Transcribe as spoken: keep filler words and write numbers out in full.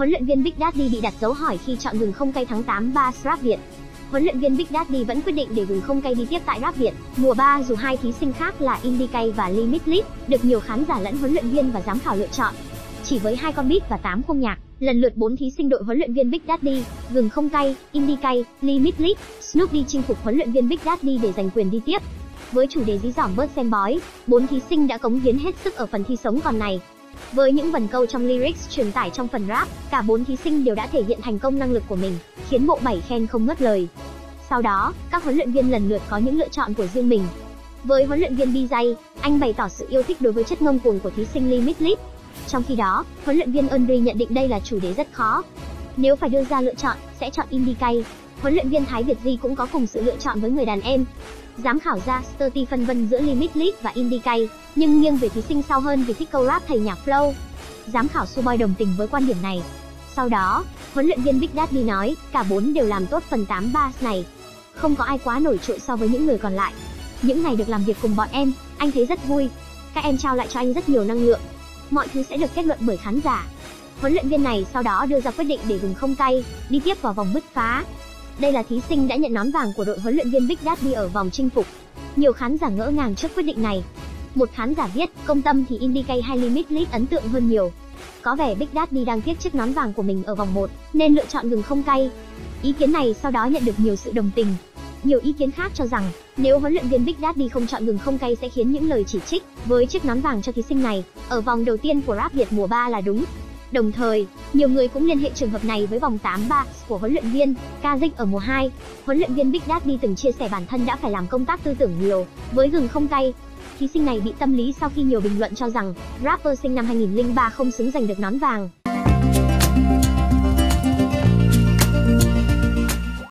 Huấn luyện viên Big Daddy bị đặt dấu hỏi khi chọn gừng không cay tháng tám ba Rap Việt. Huấn luyện viên Big Daddy vẫn quyết định để gừng không cay đi tiếp tại Rap Việt mùa ba dù hai thí sinh khác là Indicay và Limitless được nhiều khán giả lẫn huấn luyện viên và giám khảo lựa chọn. Chỉ với hai con beat và tám khung nhạc, lần lượt bốn thí sinh đội huấn luyện viên Big Daddy, gừng không cay, Indicay, Limitless, Snoop đi chinh phục huấn luyện viên Big Daddy để giành quyền đi tiếp. Với chủ đề dí dỏm bớt xem bói, bốn thí sinh đã cống hiến hết sức ở phần thi sống còn này. Với những vần câu trong lyrics truyền tải trong phần rap, cả bốn thí sinh đều đã thể hiện thành công năng lực của mình, khiến bộ bảy khen không ngớt lời. Sau đó, các huấn luyện viên lần lượt có những lựa chọn của riêng mình. Với huấn luyện viên bê jay, anh bày tỏ sự yêu thích đối với chất ngông cuồng của thí sinh Limitless. Trong khi đó, huấn luyện viên Andre nhận định đây là chủ đề rất khó. Nếu phải đưa ra lựa chọn, sẽ chọn Indicay. Huấn luyện viên Thái Việt Di cũng có cùng sự lựa chọn với người đàn em. Giám khảo ra Sturty phân vân giữa Limitless và Indicay, nhưng nghiêng về thí sinh sau hơn vì thích câu rap thầy nhạc flow. Giám khảo Suboy đồng tình với quan điểm này. Sau đó, huấn luyện viên Big Daddy nói, cả bốn đều làm tốt phần tám bars này. Không có ai quá nổi trội so với những người còn lại. Những ngày được làm việc cùng bọn em, anh thấy rất vui. Các em trao lại cho anh rất nhiều năng lượng. Mọi thứ sẽ được kết luận bởi khán giả. Huấn luyện viên này sau đó đưa ra quyết định để gừng không cay đi tiếp vào vòng bứt phá. Đây là thí sinh đã nhận nón vàng của đội huấn luyện viên Big Daddy ở vòng chinh phục. Nhiều khán giả ngỡ ngàng trước quyết định này. Một khán giả viết, công tâm thì Indicay hay Limitless ấn tượng hơn nhiều. Có vẻ Big Daddy đang tiếc chiếc nón vàng của mình ở vòng một, nên lựa chọn gừng không cay. Ý kiến này sau đó nhận được nhiều sự đồng tình. Nhiều ý kiến khác cho rằng, nếu huấn luyện viên Big Daddy không chọn gừng không cay sẽ khiến những lời chỉ trích với chiếc nón vàng cho thí sinh này ở vòng đầu tiên của Rap Việt mùa ba là đúng. Đồng thời, nhiều người cũng liên hệ trường hợp này với vòng tám bars của huấn luyện viên Kazik ở mùa hai. Huấn luyện viên Big Daddy từng chia sẻ bản thân đã phải làm công tác tư tưởng nhiều với gừng không cay. Thí sinh này bị tâm lý sau khi nhiều bình luận cho rằng rapper sinh năm hai nghìn không trăm lẻ ba không xứng giành được nón vàng.